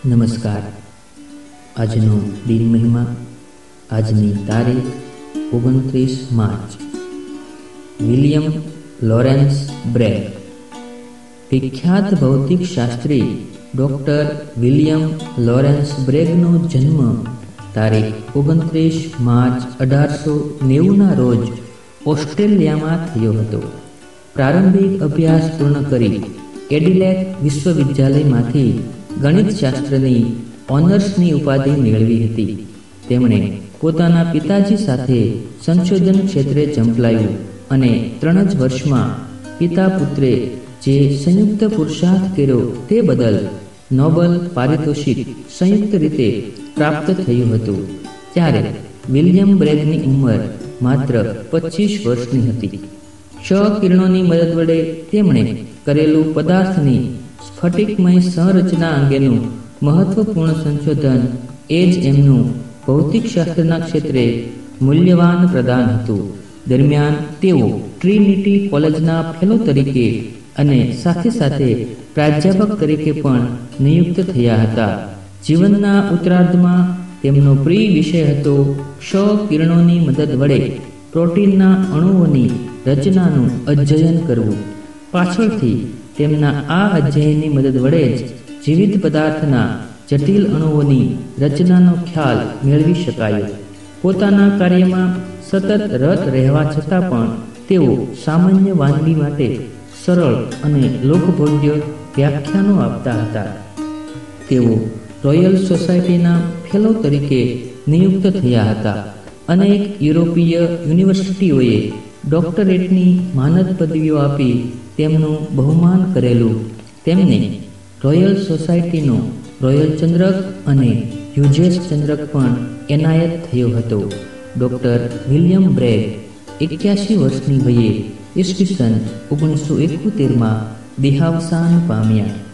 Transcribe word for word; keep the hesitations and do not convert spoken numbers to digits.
નમસ્કાર. આજનો દિન મહિમા. આજની તારીખ ઓગણત્રીસ માર્ચ. William Lawrence Bragg. વિખ્યાત ભૌતિક શાસ્ત્રી ડૉક્ટર વિલિયમ લોરેન્સ બ્રેગનો જન્મ તારીખ ઓગણત્રીસ માર્ચ અઢારસો નેવુંના રોજ ઓસ્ટ્રેલિયામાં થયો હતો. પ્રારંભિક અભ્યાસ પૂર્ણ કરી એડિલેડ વિશ્વવિદ્યાલયમાંથી ગણિતશાસ્ત્રની ઓનર્સની ઉપાધિ મેળવી હતી. તેમણે પોતાના પિતાજી સાથે સંશોધન ક્ષેત્રે ઝંપલાવ્યું અને ત્રણ જ વર્ષમાં પિતા પુત્રે જે સંયુક્ત પુરુષાર્થ કર્યો તે બદલ નોબલ પારિતોષિક સંયુક્ત રીતે પ્રાપ્ત થયું હતું. ત્યારે વિલિયમ બ્રેગની ઉંમર માત્ર પચીસ વર્ષની હતી. ક્ષ કિરણોની મદદ વડે તેમણે કરેલું પદાર્થની સ્ફટિકમય સંરચના અંગેનું મહત્વપૂર્ણ સંશોધન એ જ એમનું ભૌતિકશાસ્ત્રના ક્ષેત્રે મૂલ્યવાન પ્રદાન હતું. દરમિયાન તેઓ ટ્રિનિટી કોલેજના ફેલો તરીકે અને સાથે સાથે પ્રાધ્યાપક તરીકે પણ નિયુક્ત થયા હતા. જીવનના ઉત્તરાર્ધમાં તેમનો પ્રિય વિષય હતો ક્ષ કિરણોની મદદ વડે પ્રોટીનના અણુઓની રચનાનું અધ્યયન કરવું. પાછળથી તેમના આ અધ્યયનની મદદ વડે જ જીવિત પદાર્થના જટિલ અણુઓની રચનાનો ખ્યાલ મેળવી શકાયો. પોતાના કાર્યમાં સતત રત રહેવા છતાં પણ તેઓ સામાન્ય વાનગી માટે સરળ અને લોકભોગ્ય વ્યાખ્યાનો આપતા હતા. તેઓ રોયલ સોસાયટીના ફેલો તરીકે નિયુક્ત થયા હતા. અનેક યુરોપીય યુનિવર્સિટીઓએ ડોક્ટરેટની માનદ પદવીઓ આપી તેમનું બહુમાન કરેલું. તેમને રોયલ સોસાયટીનો રોયલ ચંદ્રક અને હ્યુજેસ ચંદ્રક પણ એનાયત થયો હતો. ડૉક્ટર વિલિયમ બ્રેગ એક્યાસી વર્ષની વયે ઈસવીસન ઓગણીસો એકોતેરમાં દેહાવસાન પામ્યા.